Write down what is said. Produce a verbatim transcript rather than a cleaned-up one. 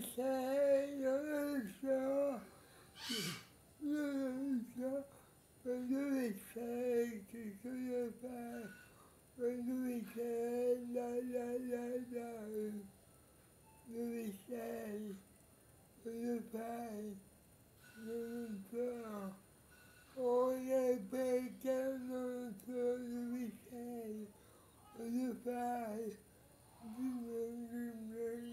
sei, non lo so, non lo so, ma dove sei, che cosa fai, ma dove sei, la la la la, dove sei, cosa fai, non lo so, ora perché non so dove sei, cosa fai,